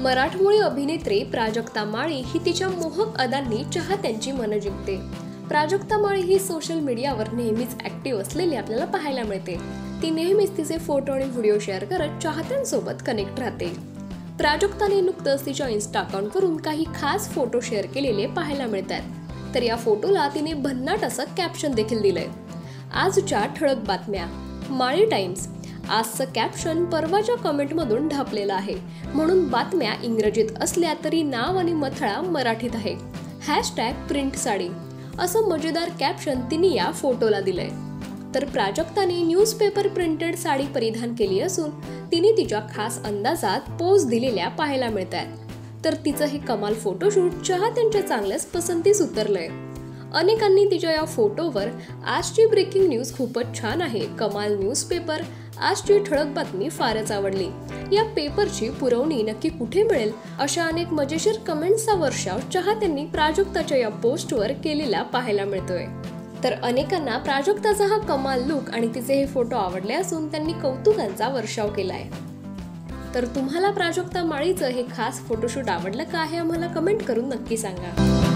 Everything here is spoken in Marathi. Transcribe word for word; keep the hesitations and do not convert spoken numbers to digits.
मराठमोळी अभिनेत्री प्राजक्ता माळी ही तिच्या मोहक अदांनी चाहत्यांची मनं जिंकते। प्राजक्ता माळी ही सोशल मीडियावर नेहमीच ऍक्टिव्ह असलेली आपल्याला पाहायला मिळते। ती नेहमीच तिचे फोटो आणि व्हिडिओ शेअर करत चाहत्यांसोबत कनेक्ट राहते। प्राजक्ताने नुकतंच तिच्या इन्स्टा अकाउंटवरून काही खास फोटो शेअर केलेले पाहायला मिळतात। तर या फोटोला तिने भन्नाट असं कॅप्शन देखील दिलंय। आजच्या ठळक बातम्या। माळी टाइम्स आजचं कॅप्शन परवाच्या कमेंटमधून ढापलेलं आहे, म्हणून बातम्या इंग्रजीत असल्या तरी नाव आणि मथळा मराठीत आहे। हॅशटॅग प्रिंट साडी असं मजेदार कॅप्शन तिने या फोटोला दिलंय। तर प्राजक्ताने न्यूजपेपर प्रिंटेड साडी परिधान केली असून तिने तिच्या खास अंदाजात पोज दिलेल्या पाहायला मिळतात। तर तिचं हे कमाल फोटोशूट चाहत्यांच्या चांगल्याच पसंतीस उतरलंय। अनेकांनी तिच्या या फोटोवर आजची ब्रेकिंग न्यूज खूपच छान आहे, कमाल न्यूजपेपर, आजची ठळक बातमी फारच आवडली, या पेपरची पुरवणी नक्की कुठे मिळेल, अशा अनेक मजेशीर कमेंट्सचा वर्षाव चाहत्यांनी प्राजक्ताच्या या पोस्टवर केलेला पाहायला मिळतोय। तर अनेकांना प्राजक्ताचा हा कमाल लुक आणि तिचे हे फोटो आवडले असून त्यांनी कौतुकांचा वर्षाव केलाय। तर तुम्हाला प्राजक्ता माळीचं हे खास फोटोशूट आवडलं का हे आम्हाला कमेंट करून नक्की सांगा।